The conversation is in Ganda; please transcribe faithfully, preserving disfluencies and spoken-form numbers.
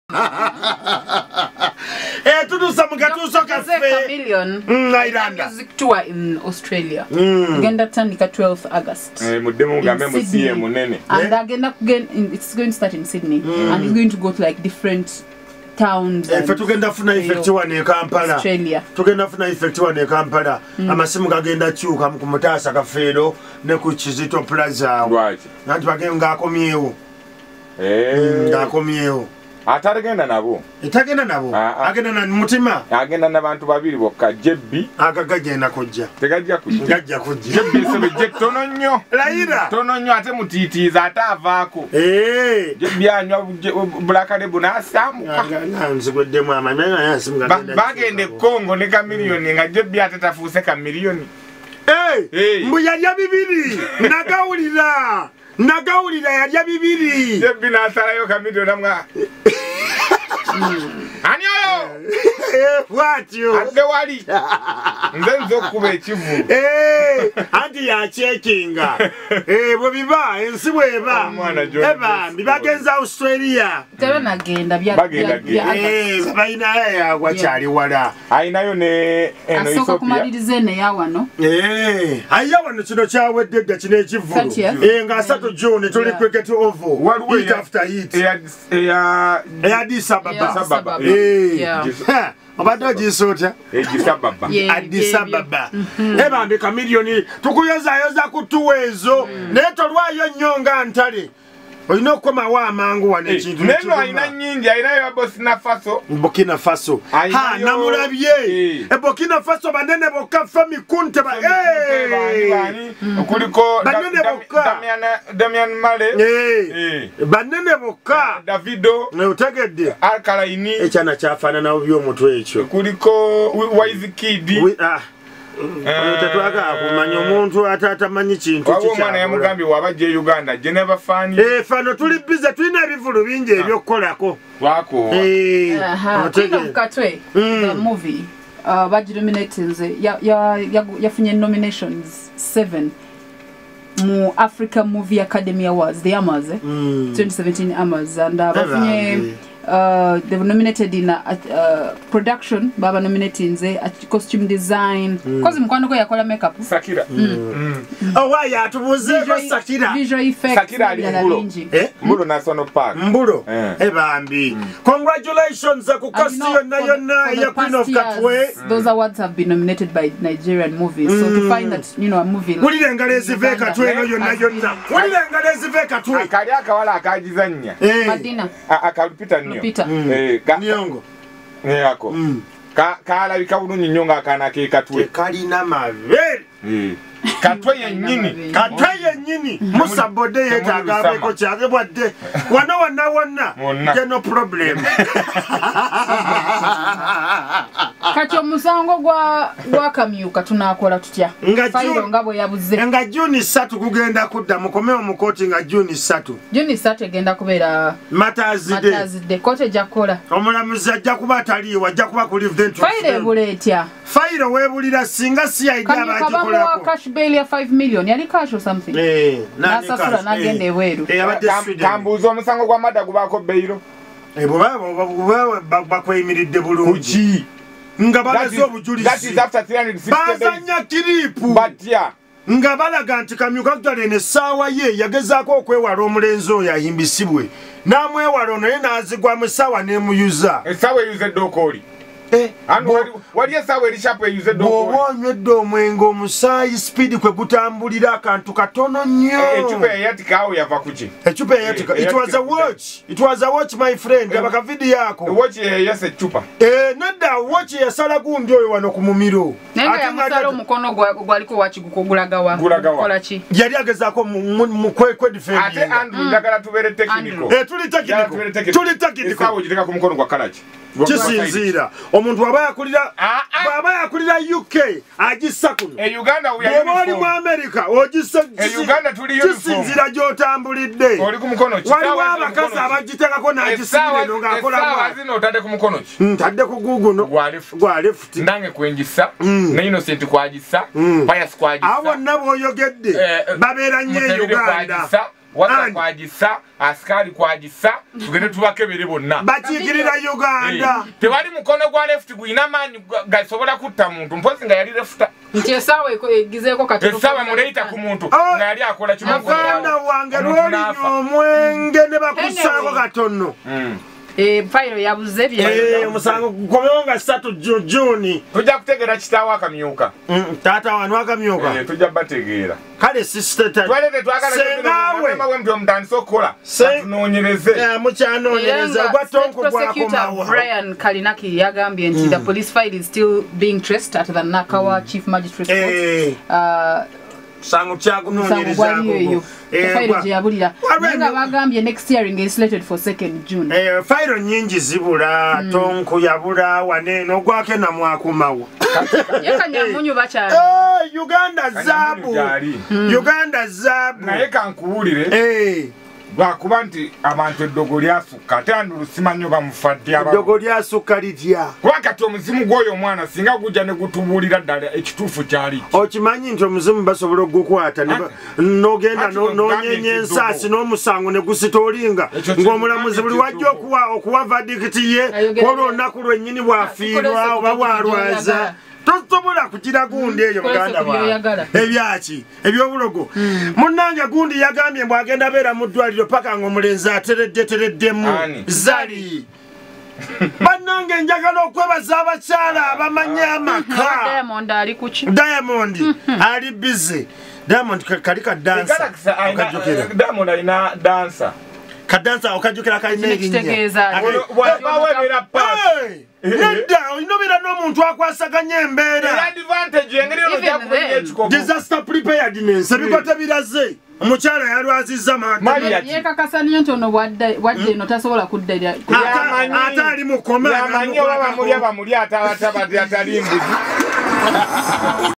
Eh, tudu samugatuso kafe. Million. Nairanda. Music tour in Australia. Agenda tandika twelfth August. Eh, mudemu gambe musiye munene. And agenda again, it's going to start in Sydney, and it's going to go to like different towns. Eh, fe tugenda funa effect one e Kampala. Australia. Tugenda funa effect one e Kampala. Amasimu gagenda chuka ku mutasa kafeero ne ku Kizito Plaza. Right. Nanti bagenda akomyewo. Eh. Ngakomyewo. Atagenda nabo. Itagenda nabo. Agenda na mutima. Agenda nabantu babiri bokka Jebbi. Agagagenda kujja. Tegajja kujja. Gajja kujja. Jebbi sebe je tono nnyo. Laira. Tono nnyo ate mutitiiza ate avaako. Eh. Jebbi anywa bulakade bunasamuka. Nzigweddemu amanya yansimu gagenda. Bagende Kongo ne ka miliyoni nga Jebbi ate tafuuse ka miliyoni. Eh. Mbu yalya bibiri. Nagawulira. Nagawulira yalya bibiri. Jebbi n'asalayo ka miliyoni amwa. Ani oyo? Eh, what you? Ande wali. Nze nzokuba ekivu. Eh, anti ya checkinga. Eh, bwe biba ensi bweba. Eba, bibagenza Australia. Tebe nagenda bya bya. Eh, bayina ya gwachali wala. Ayinayo ne eno Ethiopia. Asoka kumalirize ne ya wano. Eh, aya wano kino kyawedde dda kino ekivulu. Eh, nga asatu June tuli cricket oval. Week after it. Eh, ya ya Addis Ababa. Sababa. Eh. Obadde gisotya. Eh, Sababa. Addis Ababa. Eba mbika milioni tukuyoza yoza kutuwezo. Neto lwayo nyonga ntale. Oyino koma wa mangu wane kintu. Neno ayina nyingi ayinayo ya Burkina Faso. Burkina Faso. Ha namulabye. E Burkina Faso banene bokka fami kunte ba. Eh. Kuliko banene bokka. Damian Damian Male. Eh. Banene bokka. Davido. Ne utegedde. Alkalaini. Ekyana kyafana na obyo mutwe ekyo. Kuliko Wizkid. Ah. Tetwaga kumanya omuntu atatamanyi kintu kiki. Wabo mwana yamugambi wabajje Uganda Geneva fani. Eh fano tuli bize tulina ebivulu bingi ebyokukolako. Wako. Eh. Otege Katwe. The movie. Uh, Baji nominations ya ya yafunye nominations seven mu Africa Movie Academy Awards, the Amas, eh? mm. twenty seventeen Amas, and uh, bafunye uh, they were nominated in uh, uh, production, baba nominated in uh, costume design, because mm. mkwano ko yakola makeup. Sakira. Mm. Mm. Mm. Oh why ya tubuze ko Sakira. Visual effects. Sakira ali Mbulo. Eh? Mbulo National Park. Mbulo. Eh, eh bambi. Mm. Congratulations ku cast yonna yonna ya Queen of Katwe. Mm. Those awards have been nominated by Nigerian movies. Mm. So to find that, you know, a movie like Wuli ngalezi ve Katwe no yonna yonna. Wuli ngalezi ve Katwe. Akali akawala akajizanya. Eh. Madina. Akalupita nyo. Lupita. Mm. Eh, ka Nyongo. Eh yako. Mm. Ka kala bikabulunyi nyonga akana ke Katwe. Kalina maveri. Eh. Katwe yennyini. Katwe yennyini. Musa Bode yetagabe ko kyage bwadde. Wana wana wana. Ge no problem. Kacho musango gwa gwa kamyuka tunakola tutya. Failo ngabo yabuze. Nga June three kugenda kudda mukomewo mu koti nga June three. June three egenda kubeera Matazide. Matazide kote jakola. Omulamuzi ajja kuba ataliiwo ajja kuba ku live then. Failo ebuletya. Failo webulira singa si aidya abagikolako. Cash bail ya five million yali cash or something. Eh, nani cash. Nasasula nagende ebweru. Eh, abadde kambuzo omusango gwa madda gubako bailo. Eh, baba bakweyimiridde bulungi. Nga balaze obujulizi. That is after three hundred sixty days. Bazanya kiripu. But yeah. Nga balaga nti Kamyuka Gale ne saawa ye yagezaako okwewala omulenzi oyo ayimbisibwe. N'amwewala naye n'azigwa mu ssaawa n'emuyuza. Essaawa eyuzedde okooli. Eh, wali essaawa erishapu eyuzedde okooli. Bw'oba onywedde omwenge omusaayi speed kwe gutambulira akantu katono nnyo. Ecupa eyatika awo yava ku ki? Ecupa eyatika. It was a watch. It was a watch, my friend. Abaka video yako. Watch eyasa ecupa. Eh, nadda watch yasala gundi oyo wano ku mumiro. Nenga ya musala omukono gwaliko wachi gukogulagawa. Kola ki? Yali agezaako mu kwe kwe defend. Ate Andrew ndagala tubere technical. Eh, tuli technical. Tuli technical. Essaawa ogiteka ku mukono gwa kalachi. Kisinzira omuntu waba yakulira baba yakulira U K agissa kuno e Uganda we are muri mu America ogissa e Uganda tuli uniform kisinzira gyotambulidde oli ku mukono ki wali abakazi abagitekako n'agisibire no ngakola bwa zino otadde ku mukono ki ntadde ku guguno gwa left gwa left nange kwengisa ne Innocent kwagissa bias kwagissa abo nabo oyogedde babeera nnyo e Uganda waka kwagisa askari kwagisa tugende tubakebere bonna bakikirira Uganda tewali mukono gwa left guina manyi gasobola kutta muntu mpozi nga yali left nti esawa egizeko kati esawa muleita ku muntu nga yali akola kimugo Uganda wange lwoli omwenge ne bakusaako katono eh file yabuze bye eh musango kukomyonga satu Juni tujja kutegera kitawa akamyuka tata wanu akamyuka eh tujja bategeera kale sister tata twalete twagala sengawe mama wembi omutandisa kola tunonyereze eh mucyanonyereza gwatonko gwako mawa Brian Kalinaki yagambye nti the police file is still being traced at the Nakawa chief magistrate court eh uh sangu kyakunonyereza ko eh file yabulira nga bagambye next hearing is slated for second June eh file nyingi zibula tonko yabula waneno gwake na mwakumawo yakanyamunyu bacha eh Uganda zabu Uganda zabu naye kankuwulire eh bakuba nti abantu eddogo lyasukka ate andulusima nnyo bamufadde aba eddogo lyasukka litya kuba kati omuzimu gw'oyo omwana singa gujja ne gutubuulira ddala ekituufu kyali okimanyi nti omuzimu basobola okugukwata n'ogenda n'onyenya ensaasi n'omusango ne gusita olinga ng'omulamuzi buli wajja okuwa vadikiti ye olwo olunaku lwennyini bwafiirwa oba bwalwaza tosobola kugira gundi eyo muganda bwawe ebyaki ebyobulogo munnange gundi yagambye bwagenda beera mu ddwaliro paka ng'omulenzi ateredde tereddemu zali bannange njagala okwebaza abakyala abamanye amaka Diamond ali kuki Diamond ali busy Diamond kali ka dansa Diamond alina dansa kadansa okajukira kalina erinnya wabawebera pasi nedda inobera n'omuntu akwasaganya embeera disaster preparedness ebikote biraze omukyala yalwazizza yekakasaniyo nti ono wadde eno tasobola kudda ate ali mukoma yamanyi oba bamuli abamuli atabatabadde atali mbuzi